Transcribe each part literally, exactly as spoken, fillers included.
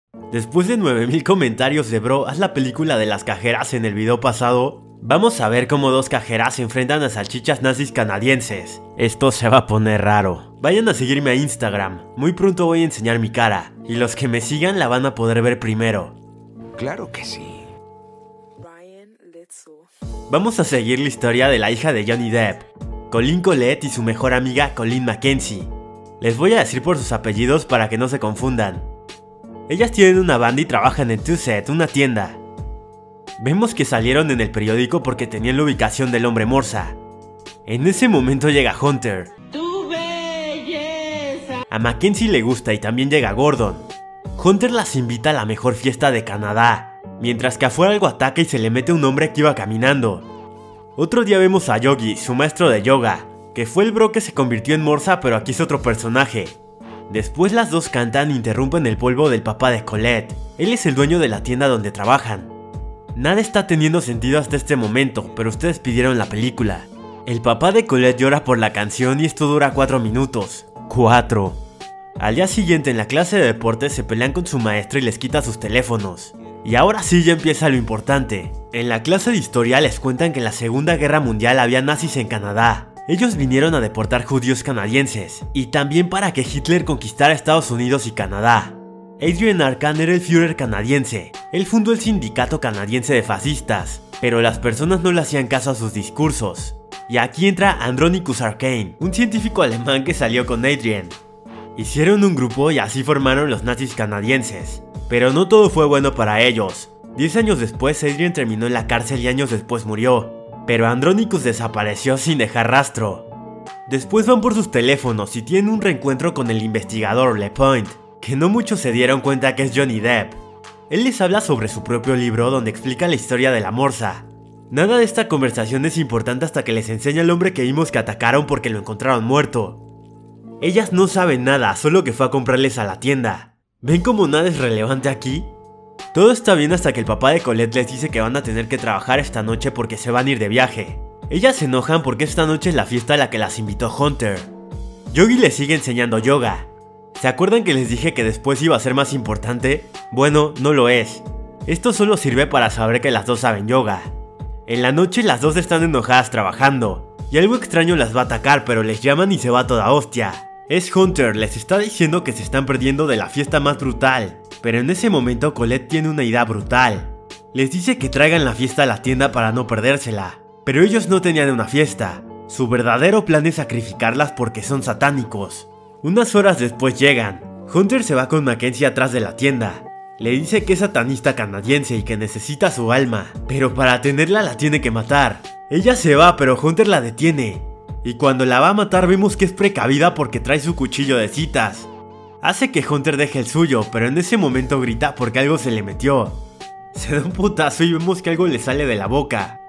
Después de nueve mil comentarios de bro, haz la película de las cajeras en el video pasado, vamos a ver cómo dos cajeras se enfrentan a salchichas nazis canadienses. Esto se va a poner raro. Vayan a seguirme a Instagram, muy pronto voy a enseñar mi cara, y los que me sigan la van a poder ver primero. Claro que sí. Vamos a seguir la historia de la hija de Johnny Depp, Colleen Collette y su mejor amiga Colleen McKenzie. Les voy a decir por sus apellidos para que no se confundan. Ellas tienen una banda y trabajan en Tuset, una tienda. Vemos que salieron en el periódico porque tenían la ubicación del hombre morsa. En ese momento llega Hunter. ¡Tu belleza! A Mackenzie le gusta y también llega Gordon. Hunter las invita a la mejor fiesta de Canadá, mientras que afuera algo ataca y se le mete un hombre que iba caminando. Otro día vemos a Yogi, su maestro de yoga, que fue el bro que se convirtió en morsa, pero aquí es otro personaje. Después las dos cantan e interrumpen el polvo del papá de Collette. Él es el dueño de la tienda donde trabajan. Nada está teniendo sentido hasta este momento, pero ustedes pidieron la película. El papá de Collette llora por la canción y esto dura cuatro minutos. cuatro. Al día siguiente en la clase de deportes se pelean con su maestro y les quita sus teléfonos. Y ahora sí ya empieza lo importante. En la clase de historia les cuentan que en la Segunda Guerra Mundial había nazis en Canadá. Ellos vinieron a deportar judíos canadienses, y también para que Hitler conquistara Estados Unidos y Canadá. Adrian Arkan era el Führer canadiense. Él fundó el sindicato canadiense de fascistas, pero las personas no le hacían caso a sus discursos. Y aquí entra Andronicus Arcane, un científico alemán que salió con Adrian. Hicieron un grupo y así formaron los nazis canadienses. Pero no todo fue bueno para ellos. Diez años después Adrian terminó en la cárcel y años después murió. Pero Andronicus desapareció sin dejar rastro. Después van por sus teléfonos y tienen un reencuentro con el investigador LePoint, que no muchos se dieron cuenta que es Johnny Depp. Él les habla sobre su propio libro donde explica la historia de la morsa. Nada de esta conversación es importante hasta que les enseña al hombre que vimos que atacaron porque lo encontraron muerto. Ellas no saben nada, solo que fue a comprarles a la tienda. ¿Ven cómo nada es relevante aquí? Todo está bien hasta que el papá de Collette les dice que van a tener que trabajar esta noche porque se van a ir de viaje. Ellas se enojan porque esta noche es la fiesta a la que las invitó Hunter. Yogi les sigue enseñando yoga. ¿Se acuerdan que les dije que después iba a ser más importante? Bueno, no lo es. Esto solo sirve para saber que las dos saben yoga. En la noche las dos están enojadas trabajando, y algo extraño las va a atacar, pero les llaman y se va toda hostia. Es Hunter, les está diciendo que se están perdiendo de la fiesta más brutal. Pero en ese momento Collette tiene una idea brutal. Les dice que traigan la fiesta a la tienda para no perdérsela. Pero ellos no tenían una fiesta. Su verdadero plan es sacrificarlas porque son satánicos. Unas horas después llegan. Hunter se va con Mackenzie atrás de la tienda. Le dice que es satanista canadiense y que necesita su alma. Pero para tenerla la tiene que matar. Ella se va, pero Hunter la detiene. Y cuando la va a matar vemos que es precavida porque trae su cuchillo de citas. Hace que Hunter deje el suyo, pero en ese momento grita porque algo se le metió. Se da un putazo y vemos que algo le sale de la boca.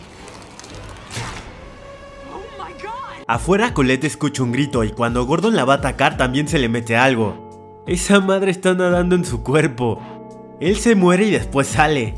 Afuera Collette escucha un grito y cuando Gordon la va a atacar también se le mete algo. Esa madre está nadando en su cuerpo. Él se muere y después sale.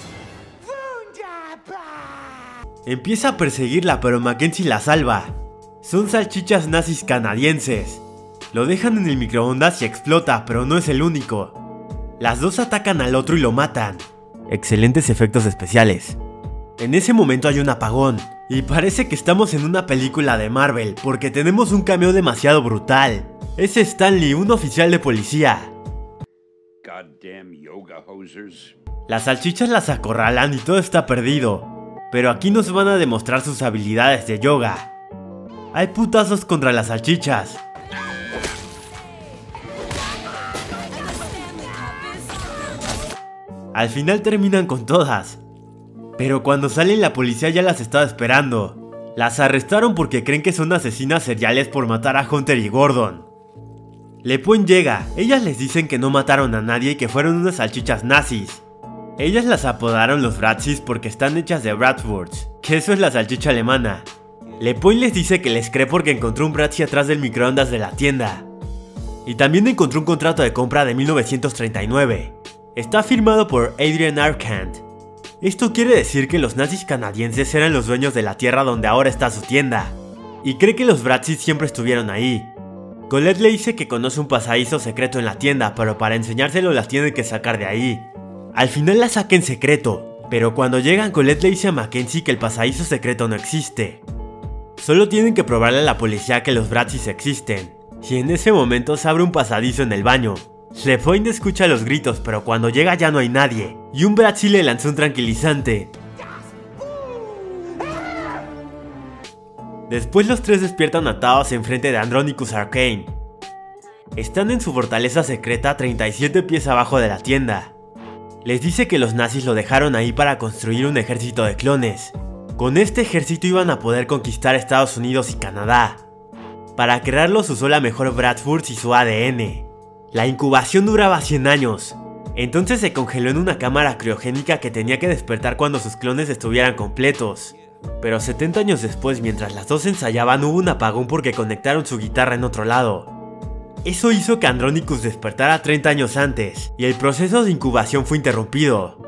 Empieza a perseguirla, pero Mackenzie la salva. Son salchichas nazis canadienses. Lo dejan en el microondas y explota, pero no es el único. Las dos atacan al otro y lo matan. Excelentes efectos especiales. En ese momento hay un apagón, y parece que estamos en una película de Marvel, porque tenemos un cameo demasiado brutal. Es Stanley, un oficial de policía. Goddamn yoga hosers. Las salchichas las acorralan y todo está perdido. Pero aquí nos van a demostrar sus habilidades de yoga. Hay putazos contra las salchichas. Al final terminan con todas. Pero cuando salen la policía ya las estaba esperando. Las arrestaron porque creen que son asesinas seriales por matar a Hunter y Gordon. LePoint llega, ellas les dicen que no mataron a nadie y que fueron unas salchichas nazis. Ellas las apodaron los Bratzis porque están hechas de Bratwurst, que eso es la salchicha alemana. LePoint les dice que les cree porque encontró un Bratzi atrás del microondas de la tienda. Y también encontró un contrato de compra de mil novecientos treinta y nueve. Está firmado por Adrian Arcand. Esto quiere decir que los nazis canadienses eran los dueños de la tierra donde ahora está su tienda. Y cree que los Bratzis siempre estuvieron ahí. Colette le dice que conoce un pasadizo secreto en la tienda, pero para enseñárselo las tiene que sacar de ahí. Al final la saca en secreto, pero cuando llegan Colette le dice a Mackenzie que el pasadizo secreto no existe. Solo tienen que probarle a la policía que los Bratzies existen, y en ese momento se abre un pasadizo en el baño. LePointe escucha los gritos, pero cuando llega ya no hay nadie, y un Bratzie le lanza un tranquilizante. Después los tres despiertan atados enfrente de Andronicus Arcane. Están en su fortaleza secreta treinta y siete pies abajo de la tienda. Les dice que los nazis lo dejaron ahí para construir un ejército de clones. Con este ejército iban a poder conquistar Estados Unidos y Canadá. Para crearlos usó la mejor Bratwurst y su A D N. La incubación duraba cien años, entonces se congeló en una cámara criogénica que tenía que despertar cuando sus clones estuvieran completos. Pero setenta años después, mientras las dos ensayaban, hubo un apagón porque conectaron su guitarra en otro lado. Eso hizo que Andronicus despertara treinta años antes, y el proceso de incubación fue interrumpido.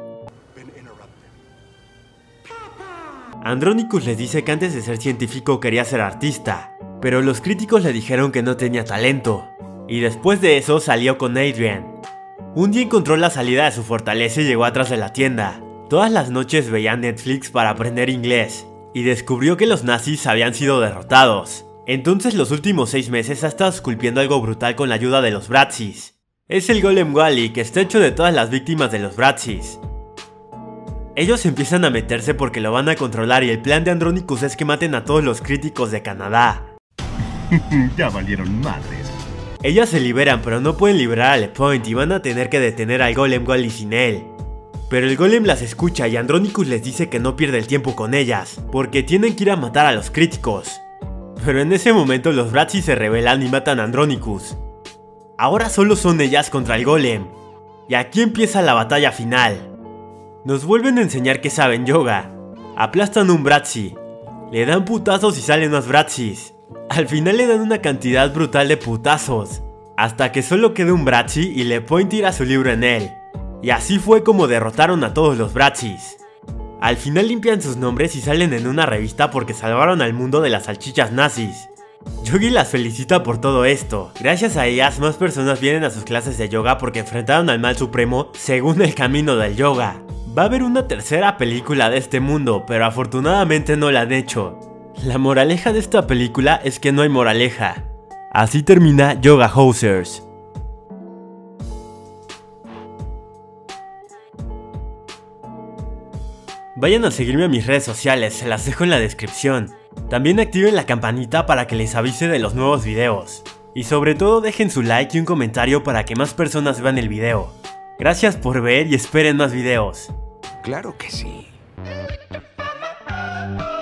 Andronicus les dice que antes de ser científico quería ser artista, pero los críticos le dijeron que no tenía talento, y después de eso salió con Adrian. Un día encontró la salida de su fortaleza y llegó atrás de la tienda. Todas las noches veía Netflix para aprender inglés, y descubrió que los nazis habían sido derrotados. Entonces los últimos seis meses ha estado esculpiendo algo brutal con la ayuda de los Bratzies. Es el Golem Wally, que está hecho de todas las víctimas de los Bratzies. Ellos empiezan a meterse porque lo van a controlar y el plan de Andronicus es que maten a todos los críticos de Canadá. Ya valieron madres. Ellas se liberan, pero no pueden liberar a LePointe y van a tener que detener al Golem Wally sin él. Pero el Golem las escucha y Andronicus les dice que no pierde el tiempo con ellas, porque tienen que ir a matar a los críticos. Pero en ese momento los Bratzies se rebelan y matan a Andronicus. Ahora solo son ellas contra el Golem, y aquí empieza la batalla final. Nos vuelven a enseñar que saben yoga. Aplastan un Bratzie, le dan putazos y salen más Bratzies. Al final le dan una cantidad brutal de putazos, hasta que solo queda un Bratzie y LePointe tira su libro en él. Y así fue como derrotaron a todos los Bratzies. Al final limpian sus nombres y salen en una revista porque salvaron al mundo de las salchichas nazis. Yogi las felicita por todo esto. Gracias a ellas más personas vienen a sus clases de yoga porque enfrentaron al mal supremo según el camino del yoga. Va a haber una tercera película de este mundo, pero afortunadamente no la han hecho. La moraleja de esta película es que no hay moraleja. Así termina Yoga Hosers. Vayan a seguirme a mis redes sociales, se las dejo en la descripción. También activen la campanita para que les avise de los nuevos videos. Y sobre todo dejen su like y un comentario para que más personas vean el video. Gracias por ver y esperen más videos. Claro que sí.